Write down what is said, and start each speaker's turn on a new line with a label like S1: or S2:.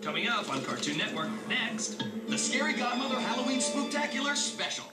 S1: Coming up on Cartoon Network next.
S2: The Scary Godmother Halloween Spooktacular Special.